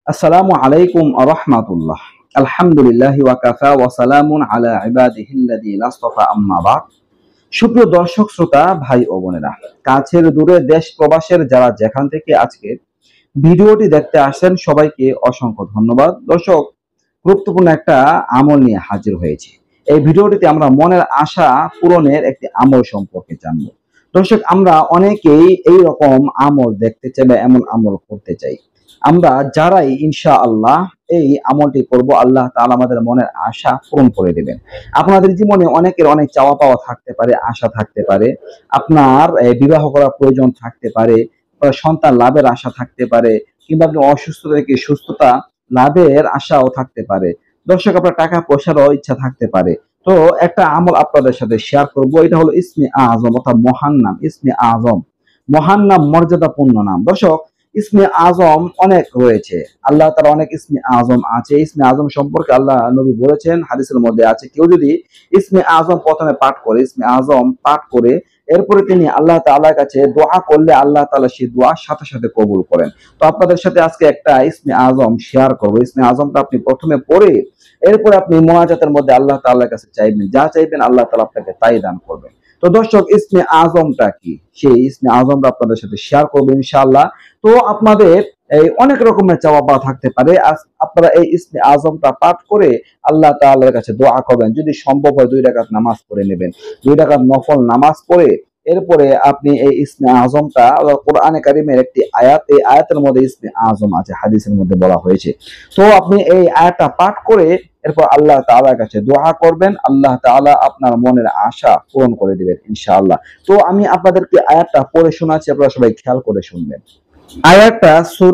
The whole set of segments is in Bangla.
আসসালামু আলাইকুম ওয়া রাহমাতুল্লাহ। আলহামদুলিল্লাহি ওয়া কাফা ওয়া সালামুন আলা ইবাদিহিল্লাযিনা ইসতাফা আম্মা বাদ। সুপ্রিয় দর্শক শ্রোতা ভাই ও বোনেরা, কাছের দূরে দেশ প্রবাসের যারা যেখান থেকে আজকে ভিডিওটি দেখতে আসেন সবাইকে অসংখ্য ধন্যবাদ। দর্শক, গুরুত্বপূর্ণ একটা আমল নিয়ে হাজির হয়েছে। এই ভিডিওটিতে আমরা মনের আশা পূরণের একটি আমল সম্পর্কে জানবো। দর্শক, আমরা অনেকেই এই রকম আমল দেখতে চাই বা এমন আমল করতে চাই। আমরা যারাই ইনশাআল্লাহ এই আমলটি করব, আল্লাহ তাআলা আমাদের মনের আশা পূরণ করে দেবেন। আপনাদের জীবনে অনেকের অনেক চাওয়া পাওয়া থাকতে পারে, আশা থাকতে পারে। আপনার বিবাহ করার প্রয়োজন থাকতে পারে, সন্তান লাভের আশা থাকতে পারে, কিংবা আপনি অসুস্থ থেকে সুস্থতা লাভের আশাও থাকতে পারে। দর্শক, আপনার টাকা পয়সারও ইচ্ছা থাকতে পারে। তো একটা আমল আপনাদের সাথে শেয়ার করব, এটা হলো ইসমে আজম অর্থাৎ মহান নাম। ইসমে আজম, মহান নাম, মর্যাদাপূর্ণ নাম। দর্শক, ইসমে আজম অনেক রয়েছে, আল্লাহ তার অনেক ইসমে আজম আছে। ইসমে আজম সম্পর্কে আল্লাহ নবী বলেছেন, হাদিসের মধ্যে আছে, কেউ যদি ইসমে আজম প্রথমে পাঠ করে, ইসমে আজম পাঠ করে এরপরে তিনি আল্লাহ তাআলার কাছে দোয়া করলে আল্লাহ তাআলা সেই দোয়া সাথে সাথে কবুল করেন। তো আপনাদের সাথে আজকে একটা ইসমে আজম শেয়ার করবো। ইসমে আজমটা আপনি প্রথমে পড়ে এরপরে আপনি মোনাজাতের মধ্যে আল্লাহ তাআলার কাছে চাইবেন, যা চাইবেন আল্লাহ তাআলা আপনাকে তাই দান করবেন। তো দর্শক, ইসমে আজমটা কি, সেই ইসমে আজমটা আপনাদের সাথে শেয়ার করবো ইনশাআল্লাহ। তো আপনাদের এই অনেক রকমের চাওয়া পাওয়া থাকতে পারে, আপনারা এই ইসমে আজমটা পাঠ করে আল্লাহ তাআলার কাছে দোয়া করবেন। যদি সম্ভব হয় 2 রাকাত নামাজ পড়ে নেবেন, 2 রাকাত নফল নামাজ পড়ে এরপরে আপনি এই ইসমে আজমটা, কোরআনে কারিমের একটি আয়াত, এই আয়াতের মধ্যে ইসমে আজম আছে, হাদিসের মধ্যে বলা হয়েছে। তো আপনি এই আয়াতটা পাঠ করে এরপর আল্লাহ তাআলার কাছে দোয়া করবেন, আল্লাহ তাআলা আপনার মনের আশা পূরণ করে দিবেন ইনশাআল্লাহ। তো আমি আপনাদেরকে আয়াতটা পড়ে শোনাচ্ছি, আপনারা সবাই খেয়াল করে শুনবেন। আয়াতটা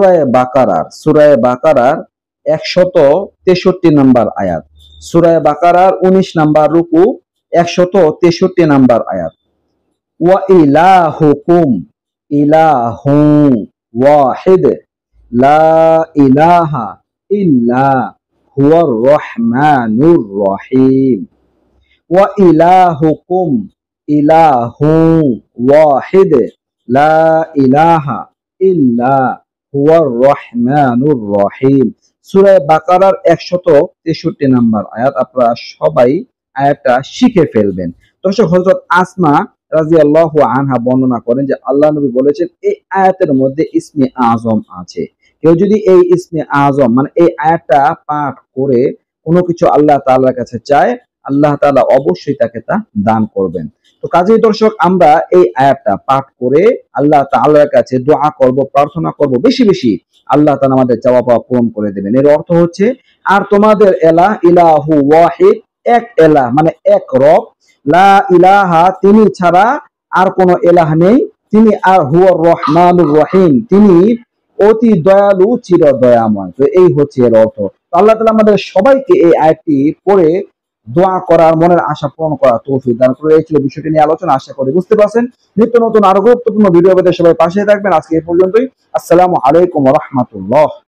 সূরা বাকারার 163 নম্বর আয়াত, সূরা বাকারার 19 নম্বর রুকু, 163 নম্বর আয়াত। ওয়া ইলাহুকুম ইলাহুন ওয়াহিদ লা ইলাহা ইল্লা হুয়ার রহমানুর রহিম। ওয়া ইলাহুকুম ইলাহুন ওয়াহিদ লা ইলাহা ইল্লা হুয়ার রহমানুর রহিম। সূরা বাকারার 163 নম্বর আয়াত। আপনারা সবাই আয়াতটা শিখে ফেলবেন। দর্শক, হযরত আসমা রাদিয়াল্লাহু আনহা বর্ণনা করেন যে আল্লাহ নবী বলেছেন, এই আয়াতের মধ্যে ইসমে আজম আছে। কেউ যদি এই ইসমে আজম মানে এই আয়াতটা পাঠ করে কোনো কিছু আল্লাহ তাআলার কাছে চায়, আল্লাহ তাআলা অবশ্যই তাকে তা দান করবেন। তো কাজেই দর্শক, আমরা এই আয়াতটা পাঠ করে আল্লাহ তাআলার কাছে দোয়া করব, প্রার্থনা করব বেশি বেশি, আল্লাহ তাআলা আমাদের চাওয়া পাওয়া পূরণ করে দেবেন। এর অর্থ হচ্ছে, আর তোমাদের এলাহ ইলাহু ওয়াহিদ, এক এলাহ মানে এক রব, লা ইলাহা তিনি ছাড়া আর কোনো এলাহ নেই, তিনি আর হুয়ার রহমানুর রহিম, তিনি অতি দয়ালু চির দয়াময়। তো এই হচ্ছে এর অর্থ। তো আল্লাহ তাআলা আমাদের সবাইকে এই আয়াতটি পড়ে দোয়া করার, মনের আশা পূরণ করার তৌফিক দান করে। এই ছিল বিষয়টি নিয়ে আলোচনা, আশা করি বুঝতে পারছেন। নিত্য নতুন আরো গুরুত্বপূর্ণ ভিডিও পেতে সবাই পাশে থাকবেন। আজকে এই পর্যন্তই। আসসালামু আলাইকুম ওয়া রাহমাতুল্লাহ।